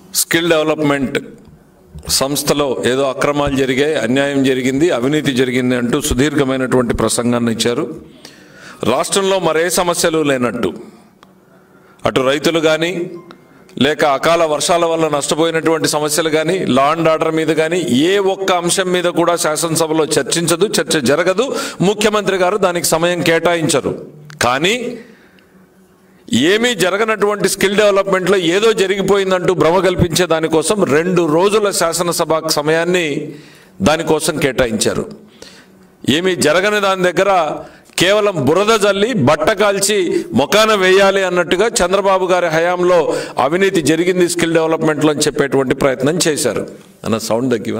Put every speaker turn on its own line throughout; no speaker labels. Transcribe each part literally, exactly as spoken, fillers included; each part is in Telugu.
స్కిల్ డెవలప్మెంట్ సంస్థలో ఏదో అక్రమాలు జరిగాయి, అన్యాయం జరిగింది, అవినీతి జరిగింది అంటూ సుదీర్ఘమైనటువంటి ప్రసంగాన్ని ఇచ్చారు. రాష్ట్రంలో మరే సమస్యలు లేనట్టు అటు రైతులు కానీ లేక అకాల వర్షాల వల్ల నష్టపోయినటువంటి సమస్యలు కానీ లా అండ్ ఆర్డర్ మీద కానీ ఏ ఒక్క అంశం మీద కూడా శాసనసభలో చర్చించదు, చర్చ జరగదు. ముఖ్యమంత్రి గారు దానికి సమయం కేటాయించరు. కానీ ఏమీ జరగనటువంటి స్కిల్ డెవలప్మెంట్లో ఏదో జరిగిపోయిందంటూ భ్రమ కల్పించే దానికోసం రెండు రోజుల శాసనసభ సమయాన్ని దానికోసం కేటాయించారు. ఏమీ జరగని దాని దగ్గర కేవలం బురద జల్లి బట్ట కాల్చి మొకాన వేయాలి అన్నట్టుగా చంద్రబాబు గారి హయాంలో అవినీతి జరిగింది స్కిల్ డెవలప్మెంట్లో అని చెప్పేటువంటి ప్రయత్నం చేశారు. అన్న సౌండ్ తగ్గివా?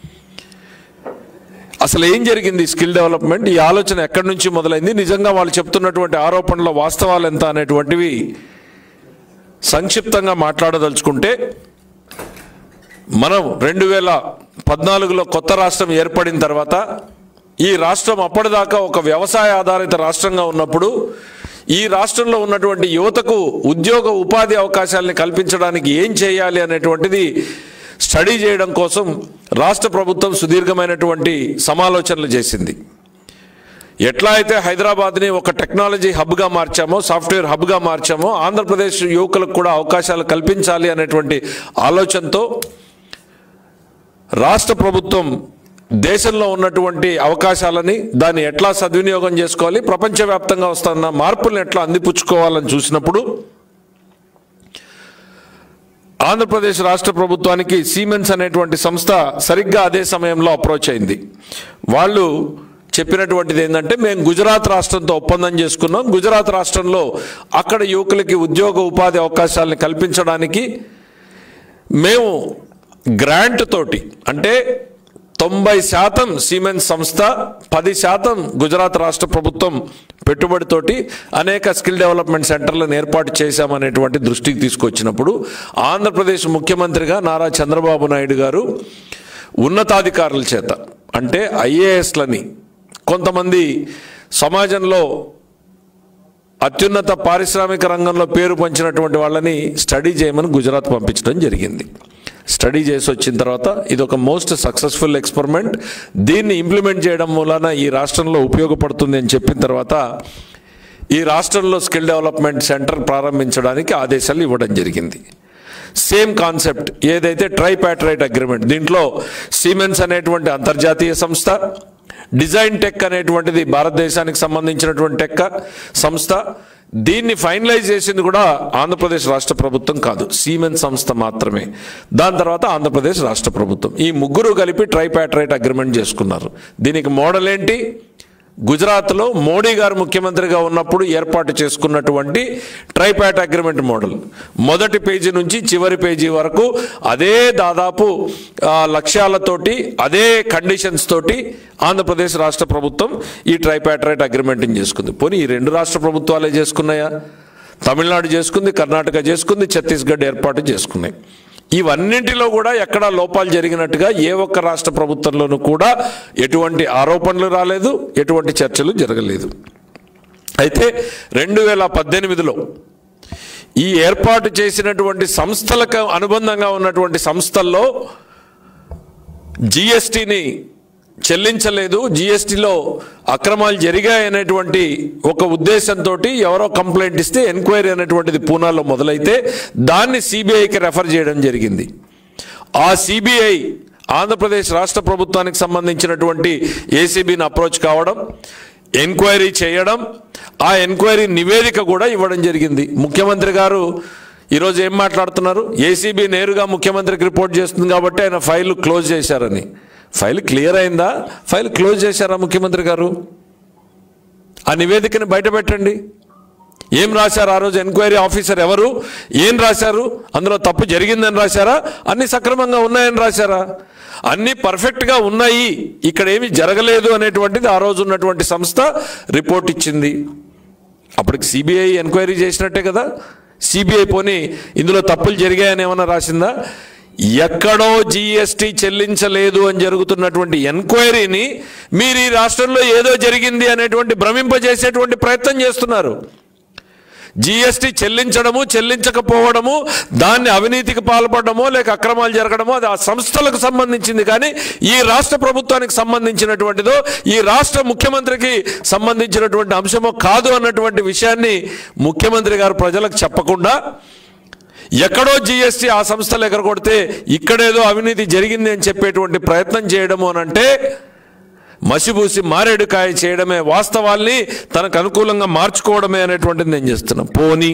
అసలు ఏం జరిగింది స్కిల్ డెవలప్మెంట్? ఈ ఆలోచన ఎక్కడి నుంచి మొదలైంది? నిజంగా వాళ్ళు చెప్తున్నటువంటి ఆరోపణల వాస్తవాలు ఎంత అనేటువంటివి సంక్షిప్తంగా మాట్లాడదలుచుకుంటే, మనం రెండు వేల పద్నాలుగులో కొత్త రాష్ట్రం ఏర్పడిన తర్వాత ఈ రాష్ట్రం అప్పటిదాకా ఒక వ్యవసాయ ఆధారిత రాష్ట్రంగా ఉన్నప్పుడు ఈ రాష్ట్రంలో ఉన్నటువంటి యువతకు ఉద్యోగ ఉపాధి అవకాశాలని కల్పించడానికి ఏం చేయాలి అనేటువంటిది స్టడీ చేయడం కోసం రాష్ట్ర ప్రభుత్వం సుదీర్ఘమైనటువంటి సమాలోచనలు చేసింది. ఎట్లా అయితే హైదరాబాద్ని ఒక టెక్నాలజీ హబ్గా మార్చామో, సాఫ్ట్వేర్ హబ్గా మార్చామో, ఆంధ్రప్రదేశ్ యువకులకు కూడా అవకాశాలు కల్పించాలి అనేటువంటి ఆలోచనతో రాష్ట్ర ప్రభుత్వం దేశంలో ఉన్నటువంటి అవకాశాలని దాన్ని ఎట్లా సద్వినియోగం చేసుకోవాలి, ప్రపంచవ్యాప్తంగా వస్తున్న మార్పులను ఎట్లా అందిపుచ్చుకోవాలని చూసినప్పుడు ఆంధ్రప్రదేశ్ రాష్ట్ర ప్రభుత్వానికి సిమెన్స్ అనేటువంటి సంస్థ సరిగ్గా అదే సమయంలో అప్రోచ్ అయింది. వాళ్ళు చెప్పినటువంటిది ఏంటంటే, మేము గుజరాత్ రాష్ట్రంతో ఒప్పందం చేసుకున్నాం. గుజరాత్ రాష్ట్రంలో అక్కడ యువకులకి ఉద్యోగ ఉపాధి అవకాశాలను కల్పించడానికి మేము గ్రాంట్ తోటి, అంటే తొంభై శాతం సిమెన్స్ సంస్థ, పది శాతం గుజరాత్ రాష్ట్ర ప్రభుత్వం పెట్టుబడితోటి అనేక స్కిల్ డెవలప్మెంట్ సెంటర్లను ఏర్పాటు చేశామనేటువంటి దృష్టికి తీసుకొచ్చినప్పుడు ఆంధ్రప్రదేశ్ ముఖ్యమంత్రిగా నారా చంద్రబాబు నాయుడు గారు ఉన్నతాధికారుల చేత, అంటే ఐఏఎస్లని, కొంతమంది సమాజంలో అత్యున్నత పారిశ్రామిక రంగంలో పేరు పంచినటువంటి వాళ్ళని స్టడీ చేయమని గుజరాత్ పంపించడం జరిగింది. స్టడీ చేసి వచ్చిన తర్వాత ఇది ఒక మోస్ట్ సక్సెస్ఫుల్ ఎక్స్పెరిమెంట్, దీన్ని ఇంప్లిమెంట్ చేయడం మూలన ఈ రాష్ట్రంలో ఉపయోగపడుతుంది అని చెప్పిన తర్వాత ఈ రాష్ట్రంలో స్కిల్ డెవలప్మెంట్ సెంటర్ ప్రారంభించడానికి ఆదేశాలు ఇవ్వడం జరిగింది. సేమ్ కాన్సెప్ట్ ఏదైతే ట్రైపాట్రైట్ అగ్రిమెంట్, దీంట్లో సిమెన్స్ అనేటువంటి అంతర్జాతీయ సంస్థ, డిజైన్ టెక్ అనేటువంటిది భారతదేశానికి సంబంధించినటువంటి టెక్ సంస్థ, దీన్ని ఫైనలైజ్ చేసింది కూడా ఆంధ్రప్రదేశ్ రాష్ట్ర ప్రభుత్వం కాదు, సిమెన్స్ సంస్థ మాత్రమే. దాని తర్వాత ఆంధ్రప్రదేశ్ రాష్ట్ర ప్రభుత్వం, ఈ ముగ్గురు కలిపి ట్రైపాట్రైట్ అగ్రిమెంట్ చేసుకున్నారు. దీనికి మోడల్ ఏంటి? గుజరాత్లో మోడీ గారు ముఖ్యమంత్రిగా ఉన్నప్పుడు ఏర్పాటు చేసుకున్నటువంటి ట్రైపాట్ అగ్రిమెంట్ మోడల్. మొదటి పేజీ నుంచి చివరి పేజీ వరకు అదే దాదాపు లక్ష్యాలతోటి, అదే కండిషన్స్ తోటి ఆంధ్రప్రదేశ్ రాష్ట్ర ప్రభుత్వం ఈ ట్రైపాట్రైట్ అగ్రిమెంట్ని చేసుకుంది. పోనీ ఈ రెండు రాష్ట్ర ప్రభుత్వాలే చేసుకున్నాయా? తమిళనాడు చేసుకుంది, కర్ణాటక చేసుకుంది, ఛత్తీస్గఢ్ ఏర్పాటు చేసుకున్నాయి. ఇవన్నింటిలో కూడా ఎక్కడా లోపాలు జరిగినట్టుగా ఏ ఒక్క రాష్ట్ర ప్రభుత్వంలోనూ కూడా ఎటువంటి ఆరోపణలు రాలేదు, ఎటువంటి చర్చలు జరగలేదు. అయితే రెండు వేల పద్దెనిమిదిలో ఈ ఏర్పాటు చేసినటువంటి సంస్థలకు అనుబంధంగా ఉన్నటువంటి సంస్థల్లో జిఎస్టిని చెల్లించలేదు, జిఎస్టిలో అక్రమాలు జరిగాయనేటువంటి ఒక ఉద్దేశంతో ఎవరో కంప్లైంట్ ఇస్తే ఎంక్వైరీ అనేటువంటిది పూనాలో మొదలైతే దాన్ని సిబిఐకి రెఫర్ చేయడం జరిగింది. ఆ సిబిఐ ఆంధ్రప్రదేశ్ రాష్ట్ర ప్రభుత్వానికి సంబంధించినటువంటి ఏసీబీని అప్రోచ్ కావడం, ఎంక్వైరీ చేయడం, ఆ ఎంక్వైరీ నివేదిక కూడా ఇవ్వడం జరిగింది. ముఖ్యమంత్రి గారు ఈరోజు ఏం మాట్లాడుతున్నారు? ఏసీబీ నేరుగా ముఖ్యమంత్రికి రిపోర్ట్ చేస్తుంది కాబట్టి ఆయన ఫైల్ క్లోజ్ చేశారని. ఫైల్ క్లియర్ అయిందా? ఫైల్ క్లోజ్ చేశారా ముఖ్యమంత్రి గారు? ఆ నివేదికని బయట పెట్టండి. ఏం రాశారు ఆ రోజు? ఎంక్వైరీ ఆఫీసర్ ఎవరు, ఏం రాశారు? అందులో తప్పు జరిగిందని రాశారా? అన్ని సక్రమంగా ఉన్నాయని రాశారా? అన్నీ పర్ఫెక్ట్గా ఉన్నాయి, ఇక్కడ ఏమీ జరగలేదు అనేటువంటిది ఆ రోజు ఉన్నటువంటి సంస్థ రిపోర్ట్ ఇచ్చింది. అప్పటికి సిబిఐ ఎంక్వైరీ చేసినట్టే కదా. సిబిఐ పోనీ ఇందులో తప్పులు జరిగాయని ఏమన్నా రాసిందా? ఎక్కడో జిఎస్టీ చెల్లించలేదు అని జరుగుతున్నటువంటి ఎంక్వైరీని మీరు ఈ రాష్ట్రంలో ఏదో జరిగింది అనేటువంటి భ్రమింపజేసేటువంటి ప్రయత్నం చేస్తున్నారు. జిఎస్టీ చెల్లించడము చెల్లించకపోవడము, దాన్ని అవినీతికి పాల్పడమో లేక అక్రమాలు జరగడమో అది ఆ సంస్థలకు సంబంధించింది, కానీ ఈ రాష్ట్ర ప్రభుత్వానికి సంబంధించినటువంటిదో ఈ రాష్ట్ర ముఖ్యమంత్రికి సంబంధించినటువంటి అంశమో కాదు అన్నటువంటి విషయాన్ని ముఖ్యమంత్రి గారు ప్రజలకు చెప్పకుండా ఎక్కడో జిఎస్టీ ఆ సంస్థలు ఎగరగొడితే ఇక్కడేదో అవినీతి జరిగింది అని చెప్పేటువంటి ప్రయత్నం చేయడము అనంటే మసిబూసి మారేడుకాయ చేయడమే, వాస్తవాల్ని తనకు అనుకూలంగా మార్చుకోవడమే అనేటువంటిది నేను చేస్తున్నాను. పోనీ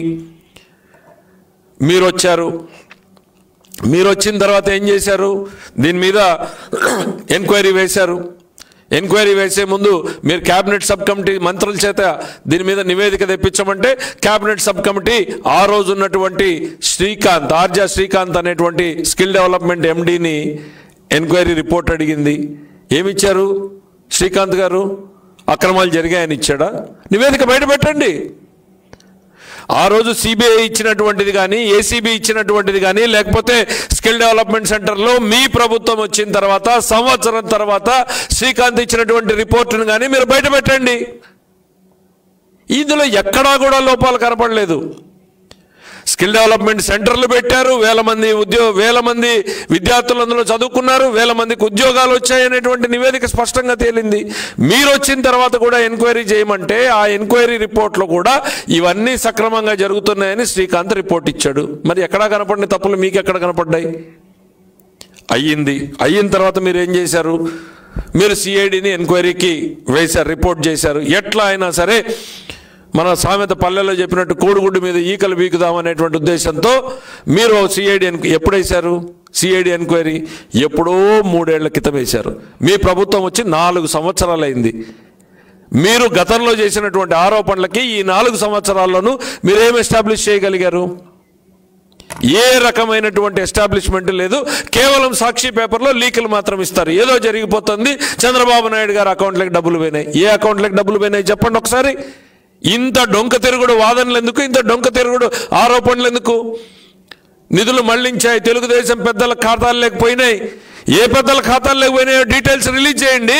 మీరు వచ్చారు, మీరు వచ్చిన తర్వాత ఏం చేశారు? దీని మీద ఎంక్వైరీ వేశారు. ఎంక్వైరీ వేసే ముందు మీరు క్యాబినెట్ సబ్ కమిటీ మంత్రుల చేత దీని మీద నివేదిక తెప్పించమంటే క్యాబినెట్ సబ్ కమిటీ ఆ రోజు ఉన్నటువంటి శ్రీకాంత్ ఆర్జా శ్రీకాంత్ అనేటువంటి స్కిల్ డెవలప్మెంట్ ఎండీని ఎంక్వైరీ రిపోర్ట్ అడిగింది. ఏమిచ్చారు శ్రీకాంత్ గారు? అక్రమాలు జరిగాయని ఇచ్చాడా? నివేదిక బయట పెట్టండి. ఆ రోజు సిబిఐ ఇచ్చినటువంటిది కానీ ఏసీబీ ఇచ్చినటువంటిది కానీ లేకపోతే స్కిల్ డెవలప్మెంట్ సెంటర్లో మీ ప్రభుత్వం వచ్చిన తర్వాత సంవత్సరం తర్వాత శ్రీకాంత్ ఇచ్చినటువంటి రిపోర్టును కానీ మీరు బయట పెట్టండి. ఇందులో ఎక్కడా కూడా లోపాలు కనపడలేదు. స్కిల్ డెవలప్మెంట్ సెంటర్లు పెట్టారు, వేల మంది ఉద్యోగ వేల మంది విద్యార్థులు అందులో చదువుకున్నారు, వేల మందికి ఉద్యోగాలు వచ్చాయనేటువంటి నివేదిక స్పష్టంగా తేలింది. మీరు వచ్చిన తర్వాత కూడా ఎంక్వైరీ చేయమంటే ఆ ఎంక్వైరీ రిపోర్ట్లో కూడా ఇవన్నీ సక్రమంగా జరుగుతున్నాయని శ్రీకాంత్ రిపోర్ట్ ఇచ్చాడు. మరి ఎక్కడా కనపడిన తప్పులు మీకు ఎక్కడ కనపడ్డాయి? అయ్యింది. అయిన తర్వాత మీరు ఏం చేశారు? మీరు సిఐడిని ఎంక్వైరీకి వేశారు, రిపోర్ట్ చేశారు. ఎట్లా అయినా సరే మన సామెత పల్లెల్లో చెప్పినట్టు కోడిగుడ్డు మీద ఈకలు బీకుదామనేటువంటి ఉద్దేశంతో మీరు సిఐడి ఎప్పుడు వేశారు? సిఐడి ఎంక్వైరీ ఎప్పుడో మూడేళ్ల క్రితం వేశారు. మీ ప్రభుత్వం వచ్చి నాలుగు సంవత్సరాలు అయింది. మీరు గతంలో చేసినటువంటి ఆరోపణలకి ఈ నాలుగు సంవత్సరాల్లోనూ మీరేం ఎస్టాబ్లిష్ చేయగలిగారు? ఏ రకమైనటువంటి ఎస్టాబ్లిష్మెంట్ లేదు. కేవలం సాక్షి పేపర్లో లీకులు మాత్రం ఇస్తారు. ఏదో జరిగిపోతుంది, చంద్రబాబు నాయుడు గారు అకౌంట్లకు డబ్బులు పోయినాయి. ఏ అకౌంట్లకు డబ్బులు పోయినాయి చెప్పండి ఒకసారి. ఇంత డొంక తిరుగుడు వాదనలు ఎందుకు? ఇంత డొంక తిరుగుడు ఆరోపణలు ఎందుకు? నిధులు మళ్లించాయి, తెలుగుదేశం పెద్దల ఖాతాలు లేకపోయినాయి. ఏ పెద్దల ఖాతాలు లేకపోయినాయో డీటెయిల్స్ రిలీజ్ చేయండి.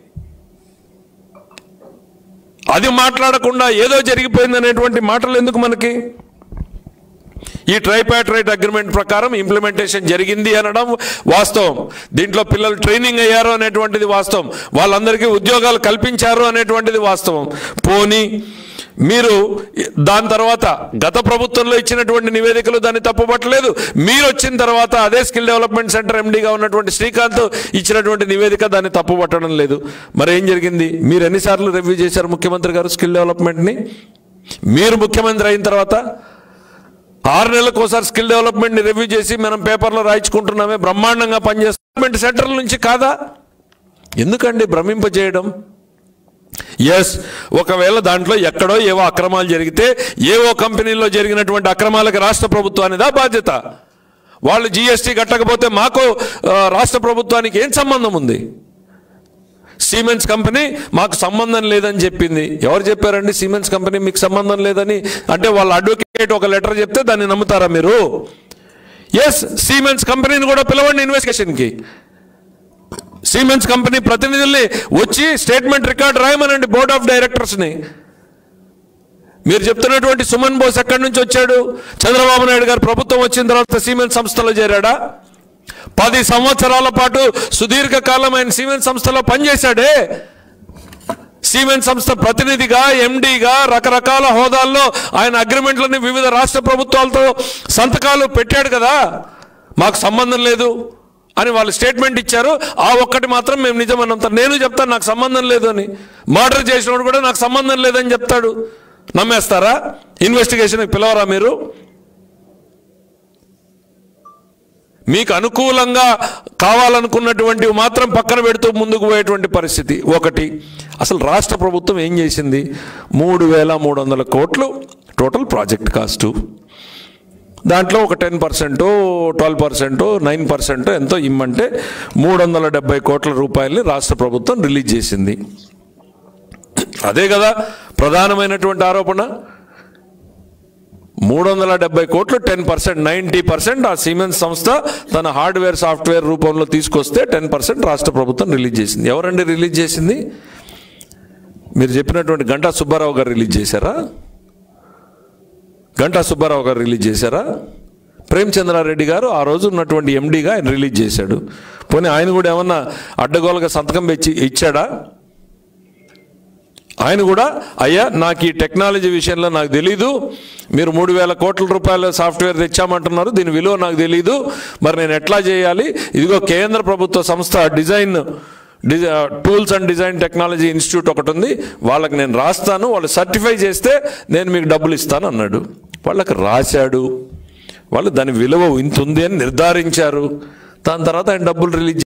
అది మాట్లాడకుండా ఏదో జరిగిపోయింది అనేటువంటి మాటలు ఎందుకు మనకి? ఈ ట్రైపాట్రైట్ అగ్రిమెంట్ ప్రకారం ఇంప్లిమెంటేషన్ జరిగింది అనడం వాస్తవం. దీంట్లో పిల్లలు ట్రైనింగ్ అయ్యారు అనేటువంటిది వాస్తవం. వాళ్ళందరికీ ఉద్యోగాలు కల్పించారు అనేటువంటిది వాస్తవం. పోనీ మీరు దాని తర్వాత గత ప్రభుత్వంలో ఇచ్చినటువంటి నివేదికలు దాన్ని తప్పుపట్టలేదు. మీరు వచ్చిన తర్వాత అదే స్కిల్ డెవలప్మెంట్ సెంటర్ ఎండీగా ఉన్నటువంటి శ్రీకాంత్ ఇచ్చినటువంటి నివేదిక దాన్ని తప్పుపట్టడం లేదు. మరి ఏం జరిగింది? మీరు ఎన్నిసార్లు రివ్యూ చేశారు ముఖ్యమంత్రి గారు స్కిల్ డెవలప్మెంట్ని? మీరు ముఖ్యమంత్రి అయిన తర్వాత ఆరు నెలలకు ఒకసారి స్కిల్ డెవలప్మెంట్ని రివ్యూ చేసి మనం పేపర్లో రాయించుకుంటున్నామే, బ్రహ్మాండంగా పనిచేస్తున్న సెంటర్ల నుంచి కాదా? ఎందుకండి భ్రమింపజేయడం? ఎస్, ఒకవేళ దాంట్లో ఎక్కడో ఏవో అక్రమాలు జరిగితే ఏవో కంపెనీల్లో జరిగినటువంటి అక్రమాలకు రాష్ట్ర ప్రభుత్వానిదా బాధ్యత? వాళ్ళు జిఎస్టీ కట్టకపోతే మాకు రాష్ట్ర ప్రభుత్వానికి ఏం సంబంధం ఉంది? సిమెంట్స్ కంపెనీ మాకు సంబంధం లేదని చెప్పింది. ఎవరు చెప్పారండి సిమెంట్స్ కంపెనీ మీకు సంబంధం లేదని? అంటే వాళ్ళ అడ్వకేట్ ఒక లెటర్ చెప్తే దాన్ని నమ్ముతారా మీరు? ఎస్, సిమెంట్స్ కంపెనీని కూడా పిలవండి ఇన్వెస్టిగేషన్కి. సిమెంట్స్ కంపెనీ ప్రతినిధుల్ని వచ్చి స్టేట్మెంట్ రికార్డ్ రాయమనండి బోర్డ్ ఆఫ్ డైరెక్టర్స్ని. మీరు చెప్తున్నటువంటి సుమన్ బోస్ ఎక్కడి నుంచి వచ్చాడు? చంద్రబాబు నాయుడు గారు ప్రభుత్వం వచ్చిన తర్వాత సిమెంట్ సంస్థలో చేరాడా? పది సంవత్సరాల పాటు సుదీర్ఘకాలం ఆయన సిమెంట్ సంస్థలో పనిచేశాడే. సిమెంట్ సంస్థ ప్రతినిధిగా, ఎండీగా రకరకాల హోదాల్లో ఆయన అగ్రిమెంట్లని వివిధ రాష్ట్ర ప్రభుత్వాలతో సంతకాలు పెట్టాడు కదా. మాకు సంబంధం లేదు అని వాళ్ళు స్టేట్మెంట్ ఇచ్చారు. ఆ ఒక్కటి మాత్రం మేము నిజమన్నంత. నేను చెప్తాను నాకు సంబంధం లేదు అని. మర్డర్ చేసినప్పుడు కూడా నాకు సంబంధం లేదని చెప్తాడు. నమ్మేస్తారా? ఇన్వెస్టిగేషన్కి పిలవరా మీరు? మీకు అనుకూలంగా కావాలనుకున్నటువంటివి మాత్రం పక్కన పెడుతూ ముందుకు పోయేటువంటి పరిస్థితి ఒకటి. అసలు రాష్ట్ర ప్రభుత్వం ఏం చేసింది? మూడు వేల మూడు వందల కోట్లు టోటల్ ప్రాజెక్ట్ కాస్టు. దాంట్లో ఒక టెన్ పర్సెంటో ట్వెల్వ్ పర్సెంటో నైన్ పర్సెంటో ఎంతో ఇమ్మంటే మూడు వందల డెబ్బై కోట్ల రూపాయలని రాష్ట్ర ప్రభుత్వం రిలీజ్ చేసింది. అదే కదా ప్రధానమైనటువంటి ఆరోపణ. మూడు వందల డెబ్బై కోట్లు టెన్ పర్సెంట్ నైంటీ పర్సెంట్ ఆ సిమెంట్స్ సంస్థ తన హార్డ్వేర్ సాఫ్ట్వేర్ రూపంలో తీసుకొస్తే టెన్ పర్సెంట్ రాష్ట్ర ప్రభుత్వం రిలీజ్ చేసింది. ఎవరండి రిలీజ్ చేసింది? మీరు చెప్పినటువంటి గంటా సుబ్బారావు గారు రిలీజ్ చేశారా? గంటా సుబ్బారావు గారు రిలీజ్ చేశారా? ప్రేమచంద్రారెడ్డి గారు ఆ రోజు ఉన్నటువంటి ఎండీగా ఆయన రిలీజ్ చేశాడు. పోనీ ఆయన కూడా ఏమన్నా అడ్డగోలుగా సంతకం పెట్టి ఇచ్చాడా? ఆయన కూడా అయ్యా నాకు ఈ టెక్నాలజీ విషయంలో నాకు తెలీదు, మీరు మూడు వేల కోట్ల రూపాయల సాఫ్ట్వేర్ తెచ్చామంటున్నారు, దీని విలువ నాకు తెలీదు, మరి నేను ఎట్లా చేయాలి? ఇదిగో కేంద్ర ప్రభుత్వ సంస్థ డిజైన్ డిజై tools and design technology institute ఒకటి ఉంది, వాళ్ళకి నేను రాస్తాను, వాళ్ళు సర్టిఫై చేస్తే నేను మీకు డబ్బులు ఇస్తాను అన్నాడు. వాళ్ళకి రాశాడు, వాళ్ళు దాని విలువ ఇంత ఉంది అని నిర్ధారించారు. దాని తర్వాత ఆయన డబ్బులు రిలీజ్